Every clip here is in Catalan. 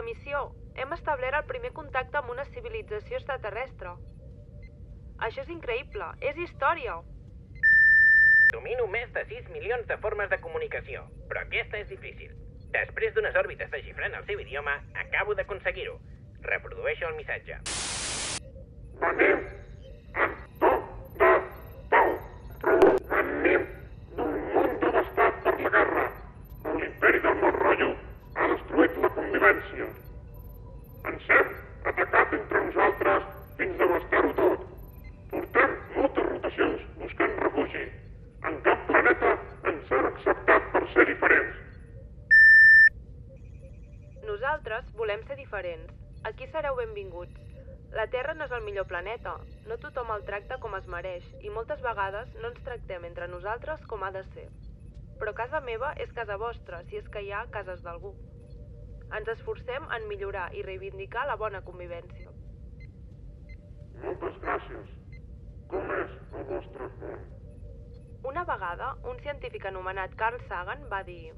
la missió, hem establert el primer contacte amb una civilització extraterrestre. Això és increïble, és història. Domino més de 6 milions de formes de comunicació, però aquesta és difícil. Després d'unes òrbites desxifrant el seu idioma, acabo d'aconseguir-ho. Reprodueixo el missatge. Venim en tot de pau. Venim d'un món devastat per la guerra, on l'imperi del mal rotllo ha destruït la convivència. Ens hem atacat entre nosaltres fins devastar-ho tot. Portem moltes rotacions buscant refugi. En cap planeta ens han acceptat per ser diferents. Nosaltres volem ser diferents. Aquí sereu benvinguts. La Terra no és el millor planeta. No tothom el tracta com es mereix i moltes vegades no ens tractem entre nosaltres com ha de ser. Però casa meva és casa vostra, si és que hi ha cases d'algú. Ens esforcem en millorar i reivindicar la bona convivència. Moltes gràcies. Com és el vostre món? Una vegada, un científic anomenat Carl Sagan va dir: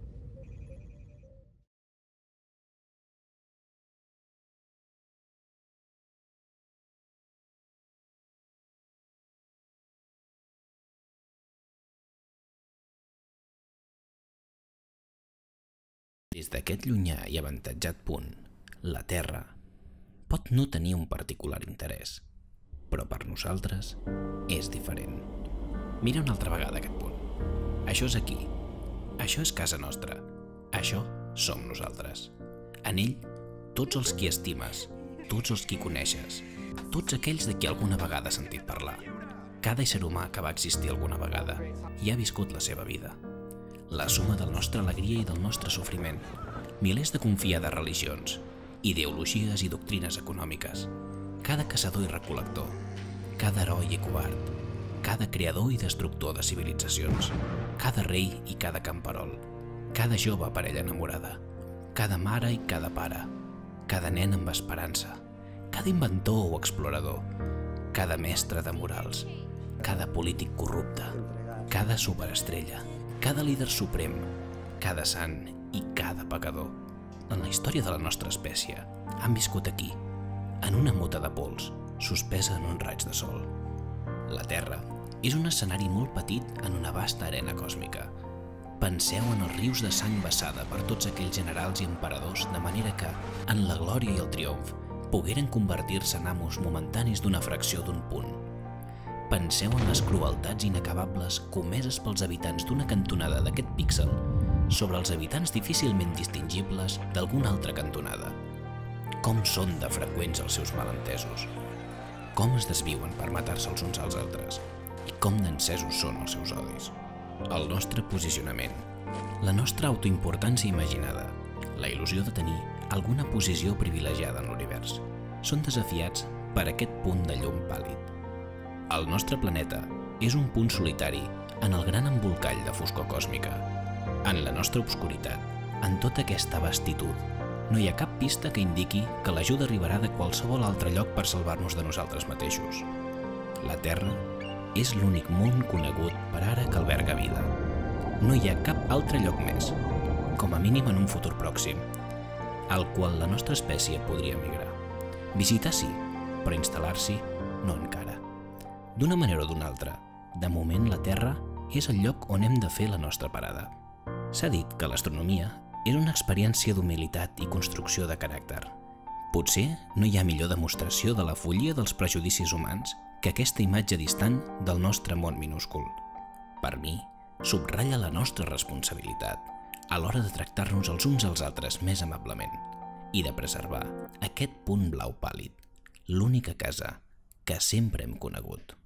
des d'aquest llunyà i avantatjat punt, la Terra pot no tenir un particular interès, però per nosaltres és diferent. Mira una altra vegada aquest punt. Això és aquí. Això és casa nostra. Això som nosaltres. En ell, tots els qui estimes, tots els qui coneixes, tots aquells de qui alguna vegada has sentit parlar. Cada ésser humà que va existir alguna vegada i ha viscut la seva vida. La suma de la nostra alegria i del nostre sofriment. Milers de confiades religions, ideologies i doctrines econòmiques. Cada caçador i recol·lector. Cada heroi i covard. Cada creador i destructor de civilitzacions, cada rei i cada camperol, cada jove parella enamorada, cada mare i cada pare, cada nen amb esperança, cada inventor o explorador, cada mestre de morals, cada polític corrupte, cada superestrella, cada líder suprem, cada sant i cada pecador. En la història de la nostra espècie han viscut aquí, en una mota de pols, suspesa en un raig de sol. La Terra és un escenari molt petit en una vasta arena còsmica. Penseu en els rius de sang vessada per tots aquells generals i emperadors de manera que, en la glòria i el triomf, pogueren convertir-se en amos momentanis d'una fracció d'un punt. Penseu en les crueltats inacabables comeses pels habitants d'una cantonada d'aquest píxel sobre els habitants difícilment distingibles d'alguna altra cantonada. Com són de freqüents els seus malentesos? Com es desviuen per matar-se els uns als altres? I com d'encesos són els seus odis. El nostre posicionament, la nostra autoimportància imaginada, la il·lusió de tenir alguna posició privilegiada en l'univers, són desafiats per aquest punt de llum pàl·lid. El nostre planeta és un punt solitari en el gran embolcall de foscor còsmica. En la nostra obscuritat, en tota aquesta vastitud, no hi ha cap pista que indiqui que l'ajuda arribarà de qualsevol altre lloc per salvar-nos de nosaltres mateixos. La Terra és l'únic món conegut per ara que alberga vida. No hi ha cap altre lloc més, com a mínim en un futur pròxim, al qual la nostra espècie podria migrar. Visitar sí, però instal·lar-s'hi no encara. D'una manera o d'una altra, de moment la Terra és el lloc on hem de fer la nostra parada. S'ha dit que l'astronomia és una experiència d'humilitat i construcció de caràcter. Potser no hi ha millor demostració de la follia dels prejudicis humans que aquesta imatge distant del nostre món minúscul. Per mi, subratlla la nostra responsabilitat a l'hora de tractar-nos els uns als altres més amablement i de preservar aquest punt blau pàl·lid, l'única casa que sempre hem conegut.